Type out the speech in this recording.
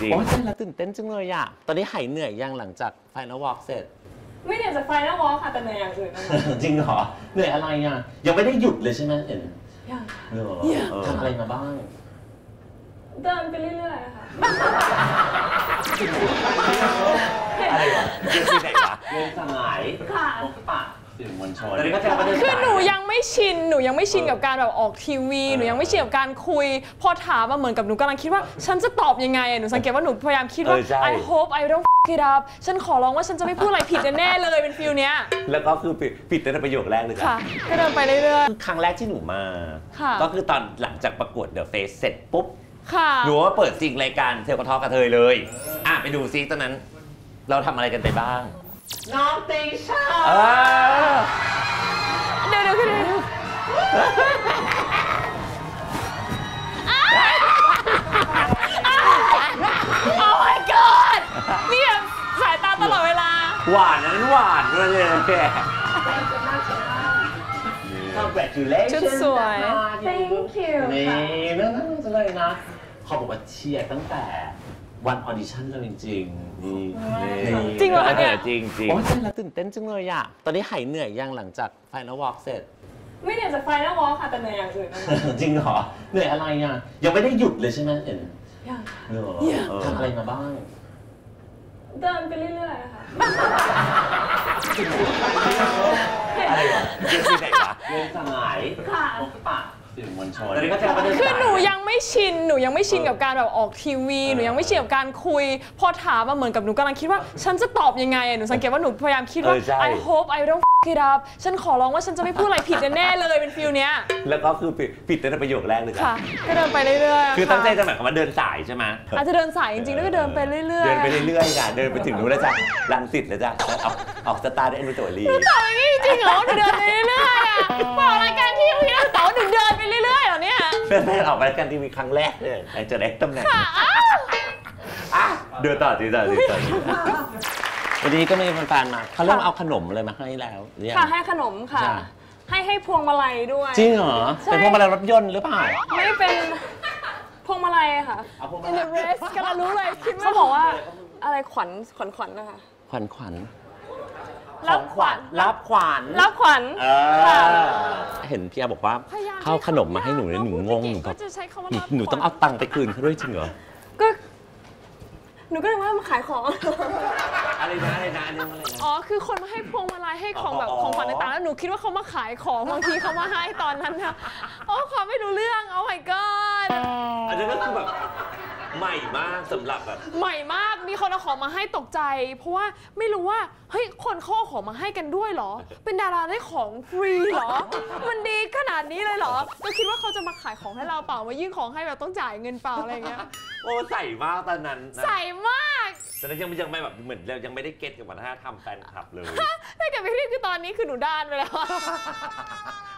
จริงโอ้ยใช่แล้วตื่นเต้นจังเลยอะตอนนี้หายเหนื่อยยังหลังจาก Final Walk เสร็จไม่เหนื่อยจาก Final Walk ค่ะแต่เหนื่อยอย่างอื่นจริงเหรอเหนื่อยอะไรอะยังไม่ได้หยุดเลยใช่ไหมเห็นยังทำอะไรมาบ้างเดินไปเรื่อยๆค่ะอะไรวะเรื่องที่ไหนวะเรื่องสายค่ะพบปะสื่อมวลชนตอนนี้ก็จะมาเดินคือหนูยังไม่ชินกับการแบบออกทีวีหนูยังไม่ชินกับการคุยพอถามมาเหมือนกับหนูกำลังคิดว่าฉันจะตอบยังไงหนูสังเกตว่าหนูพยายามคิดว่า I hope I don't f it up ฉันขอร้องว่าฉันจะไม่พูดอะไรผิดแน่เลยเป็นฟิลเนี้ยแล้วก็คือผิดตั้งแต่ประโยคแรกเลยค่ะก็เดินไปเรื่อยๆครั้งแรกที่หนูมาก็คือตอนหลังจากประกวด The Face เสร็จปุ๊บหนูว่าเปิดจริงรายการเทลกระทอกระเทยเลยไปดูซิตอนนั้นเราทำอะไรกันไปบ้างน้องติชาเดี๋ยวขึ้นโอ้ my god มีแบบสายตาตลอดเวลาหวานนั้นหวานเลยแกCongratulations ชุดสวย Thank you นี่นั่นจะเลยนะเขาบอกว่าเชียร์ตั้งแต่วันออดิชั่นเลยจริงๆจริงเหรอเนี่ยจริงโอ้ยใช่แล้วตื่นเต้นจังเลยอะตอนนี้หายเหนื่อยยังหลังจาก Final Walk เสร็จไม่เหนื่อยจาก Final Walk ค่ะแต่เหนื่อยอย่างอื่นจริงเหรอเหนื่อยอะไรอะยังไม่ได้หยุดเลยใช่ไหมเห็นยังทำอะไรมาบ้างเดินไปเรื่อยๆค่ะอะไรวะเรื่องที่ไหนวะเรื่องสายค่ะพบปะสื่อมวลชนตอนนี้ก็จะมาเดินคือหนูยังไม่ชินกับการแบบออกทีวีหนูยังไม่ชินกับการคุยพอถามมาเหมือนกับหนูกำลังคิดว่าฉันจะตอบยังไงหนูสังเกตว่าหนูพยายามคิดว่า I hope I don't f it up ฉันขอร้องว่าฉันจะไม่พูดอะไรผิดแน่เลยเป็นฟิลเนี้ยแล้วก็คือผิดตั้งแต่ประโยคแรกเลยค่ะก็เดินไปเรื่อยๆคือตั้งใจจะหมายความว่าเดินสายใช่ไหมอาจจะเดินสายจริงๆแล้วก็เดินไปเรื่อยๆเดินไปเรื่อยๆจ้ะเดินไปถึงนู้นแล้วจ้ะรังสิตแล้วจ้ะออกสตาร์ได้ในตัวรีต่ออย่างนี้จริงเหรอหนูเดินไปเรื่อยๆบอกรายการทีวีแล้วต่อหนูเดินไปเรื่อยๆเหรอเนี่ยแม่ออกรายการทีวีครั้งแรกเลยจะได้ตำแหน่งเดินต่อวันนี้ก็มีแฟนๆมาเขาเริ่มเอาขนมอะไรมาให้แล้วค่ะให้ขนมค่ะให้พวงมาลัยด้วยจริงเหรอเป็นพวงมาลัยรถยนต์หรือเปล่าไม่เป็นพวงมาลัยค่ะ In the rest กำลังรู้เลยคิดเขาบอกว่าอะไรขวัญนะคะขวัญรับขวัญเห็นพี่อาบอกว่าเข้าขนมมาให้หนูเลยหนูงงหนูต้องเอาตังค์ไปคืนเขาด้วยจริงเหรอก็หนูก็เลยว่ามาขายของอะไรนะอ๋อคือคนมาให้พวงมาลัยให้ของแบบของขวัญต่างๆแล้วหนูคิดว่าเขามาขายของบางทีเขามาให้ตอนนั้นนะโอ้ความไม่รู้เรื่องโอ้ my god อันนี้ก็คือแบบใหม่มากสำหรับแบบใหม่มากมีคนเอาของมาให้ตกใจเพราะว่าไม่รู้ว่าเฮ้ยคนเขาเอาของมาให้กันด้วยเหรอเป็นดาราได้ของฟรีเหรอมันดีขนาดนี้เลยเหรอก็คิดว่าเขาจะมาขายของให้เราเปล่ามายื่นของให้แบบต้องจ่ายเงินเปล่าอะไรเงี้ยโอ้ใส่มากตอนนั้นใส่มากแต่นั้นยังไม่แบบเหมือนเรายังไม่ได้เก็ตกับวัฒนธรรมแฟนคลับเลยถ้าเกิดไปที่คือตอนนี้คือหนูด้านไปแล้ว